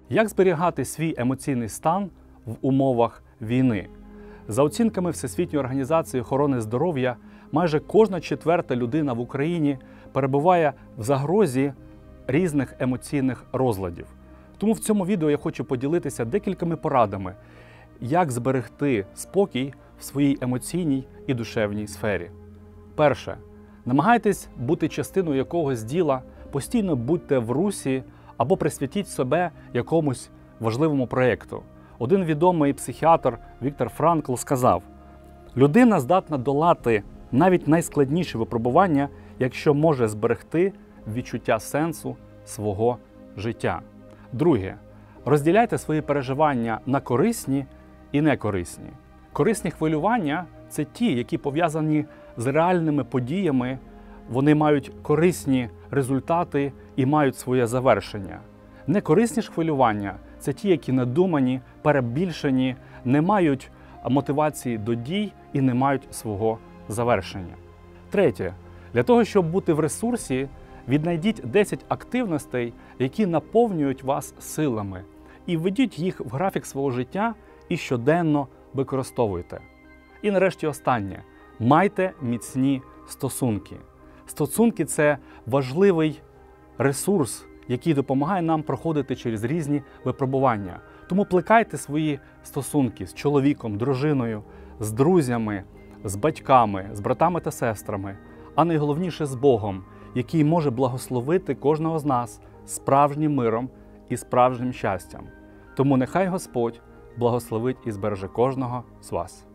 Як зберігати свій емоційний стан в умовах війни? За оцінками Всесвітньої організації охорони здоров'я, майже кожна четверта людина в Україні перебуває в загрозі різних емоційних розладів. Тому в цьому відео я хочу поділитися декількома порадами, як зберегти спокій в своїй емоційній і душевній сфері. Перше. Намагайтесь бути частиною якогось діла, постійно будьте в русі або присвятіть себе якомусь важливому проєкту. Один відомий психіатр Віктор Франкл сказав: «Людина здатна долати навіть найскладніші випробування, якщо може зберегти відчуття сенсу свого життя». Друге. Розділяйте свої переживання на корисні і некорисні. Корисні хвилювання – це ті, які пов'язані з реальними подіями, вони мають корисні результати і мають своє завершення. Некорисні ж хвилювання – це ті, які надумані, перебільшені, не мають мотивації до дій і не мають свого завершення. Третє. Для того, щоб бути в ресурсі, віднайдіть 10 активностей, які наповнюють вас силами, і введіть їх в графік свого життя і щоденно використовуйте. І нарешті останнє. Майте міцні стосунки. Стосунки – це важливий ресурс, який допомагає нам проходити через різні випробування. Тому плекайте свої стосунки з чоловіком, дружиною, з друзями, з батьками, з братами та сестрами, а найголовніше з Богом, який може благословити кожного з нас справжнім миром і справжнім щастям. Тому нехай Господь благословить і збереже кожного з вас.